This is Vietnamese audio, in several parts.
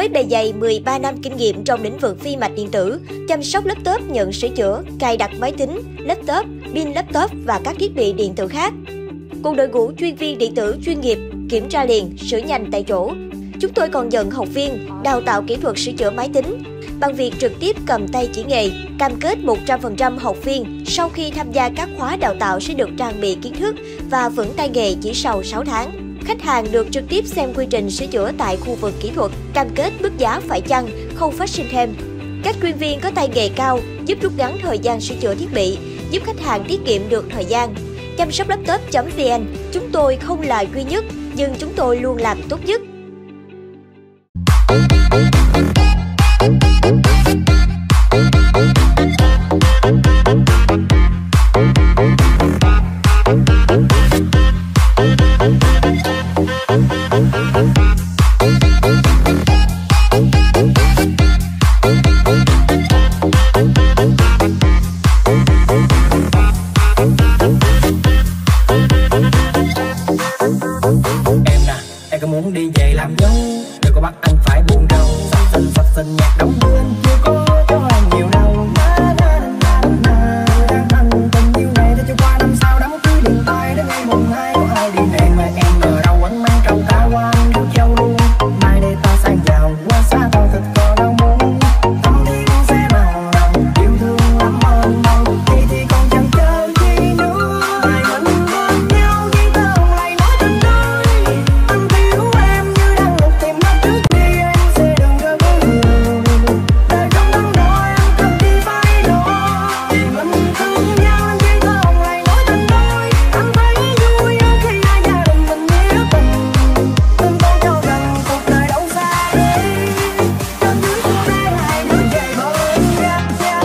Với bề dày 13 năm kinh nghiệm trong lĩnh vực vi mạch điện tử, chăm sóc laptop nhận sửa chữa, cài đặt máy tính, laptop, pin laptop và các thiết bị điện tử khác. Cùng đội ngũ chuyên viên điện tử chuyên nghiệp, kiểm tra liền, sửa nhanh tại chỗ. Chúng tôi còn nhận học viên, đào tạo kỹ thuật sửa chữa máy tính bằng việc trực tiếp cầm tay chỉ nghề, cam kết 100% học viên sau khi tham gia các khóa đào tạo sẽ được trang bị kiến thức và vững tay nghề chỉ sau 6 tháng. Khách hàng được trực tiếp xem quy trình sửa chữa tại khu vực kỹ thuật, cam kết mức giá phải chăng, không phát sinh thêm. Các chuyên viên có tay nghề cao giúp rút ngắn thời gian sửa chữa thiết bị, giúp khách hàng tiết kiệm được thời gian. Chăm sóc laptop.vn, chúng tôi không là duy nhất, nhưng chúng tôi luôn làm tốt nhất. Muốn đi về làm dâu, đừng có bắt anh phải buồn rầu. Sắp xinh nhạc đóng bên chưa có anh nhiều đâu. Đang anh tình yêu này để cho qua năm sau đám cưới điện tay đến ngày mùng 2 có ai đi về mà em ở đâu anh mang trầu cao qua anh Liêu Châu luôn. Mai đây ta sang giàu qua xa tao thật có đau muốn. Tâm thì con sẽ nào lòng yêu thương lắm ơn đâu thì còn chẳng chờ chi nữa. Ai vẫn bên nhau khi ta không lại nói tình đời. Anh thiếu em như đang ngục tìm mắt trước đi anh sẽ đừng rơi với người. Đời trong năm đó em cần đi phải đó. Thì mình thương nhau anh khi ta không lại nói tình đời. Anh thấy vui hơn khi hai gia đình mình nghĩa tình. Nên tôi cho rằng cuộc đời đâu xa đây. Trên dưới cô bé hai đứa về bên nhau.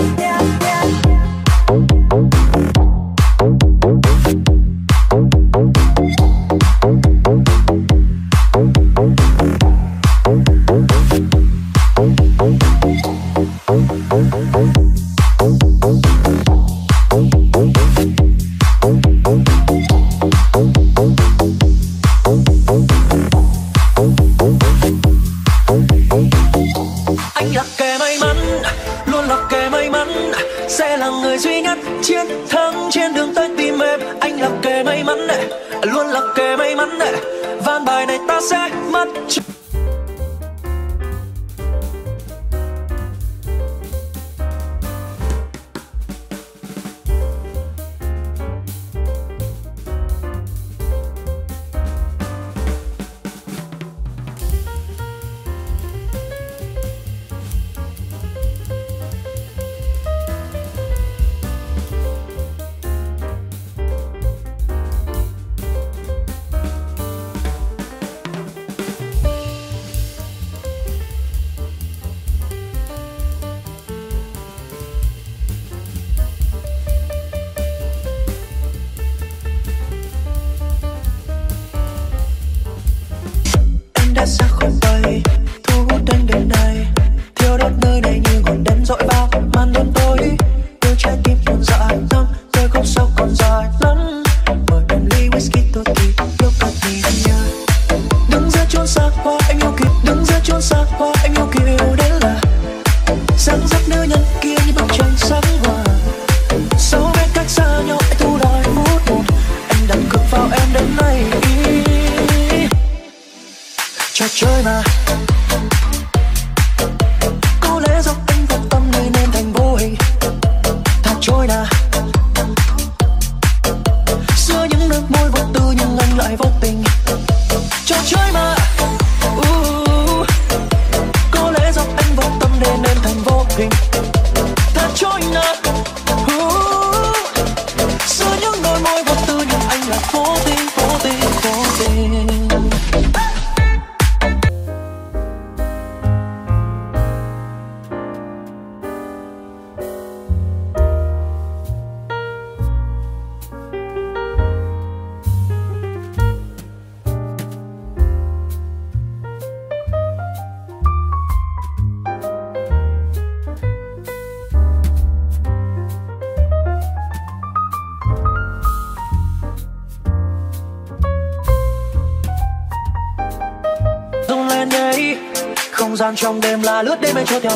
Anh là kẻ may mắn, luôn là kẻ may mắn, sẽ là người duy nhất chiến thắng trên đường tới tim em. Anh là kẻ may mắn, luôn là kẻ may mắn, ván bài này ta sẽ mất. Đã xa khỏi bầy thu hút anh đến đây, thiêu đốt nơi này như ngọn đèn dội vào màn đêm tối. Đôi trái tim còn dại tâm, tôi không sao còn dài lắm. Mời em ly whisky tôi thì yêu cầu thì anh nhớ. Đứng giữa chốn xa hoa anh yêu kiều, đứng giữa chốn xa hoa anh yêu kiều đến là dáng dấp nữ nhân kia như bức tranh sáng hòa. Sau bên cách xa nhau anh thu đòi mút một, anh đặt cược vào em đến nay. Trò chơi mà có lẽ do anh vô tâm nên nên thành vô hình. Thả trôi nà giữa những nước môi vô tư nhưng anh lại vô tình. Trò chơi mà có lẽ do anh vô tâm nên nên thành vô hình. Thả trôi nà giữa những đôi môi vô tư nhưng anh lại vô tình, vô tình, vô tình. không gian trong đêm là lướt đêm em trôi theo